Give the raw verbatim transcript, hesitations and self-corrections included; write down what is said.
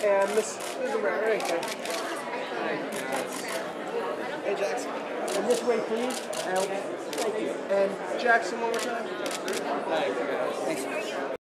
And Miss Miss Brown, right there. Hey, Jackson. And this way, please. And thank you. And Jackson, one more time. Thanks, guys. Thanks.